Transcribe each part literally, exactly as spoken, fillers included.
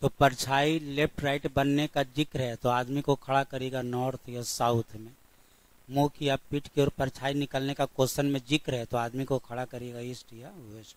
तो परछाई left right बनने का जिक्र है तो आदमी को खड़ा करेगा नॉर्थ या साउथ में। मुंह की या पीठ की ओर परछाई निकलने का क्वेश्चन में जिक्र है तो आदमी को खड़ा करेगा ईस्ट या वेस्ट।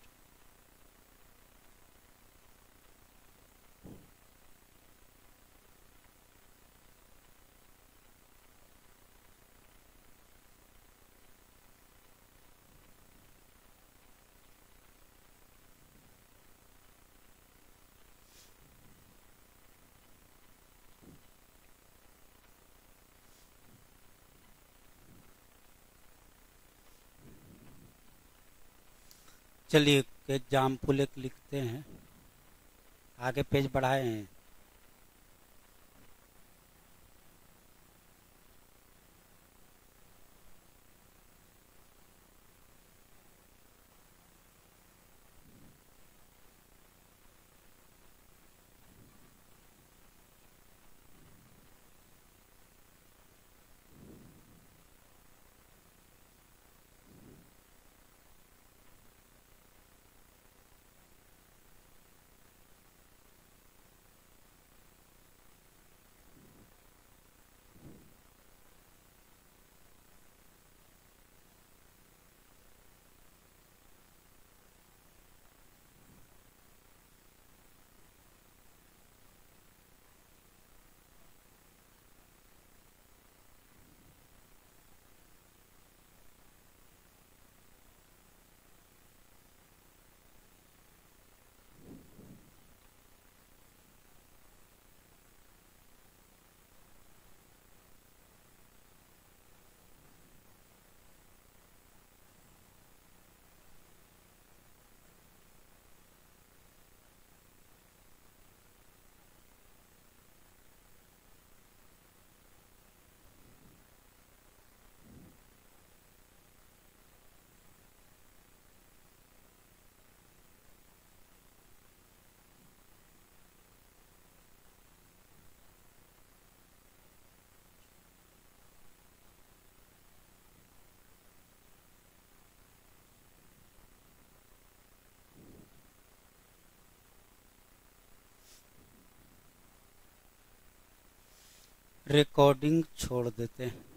चलिए एग्जाम्पल एक लिखते हैं, आगे पेज बढ़ाए हैं। रिकॉर्डिंग छोड़ देते हैं।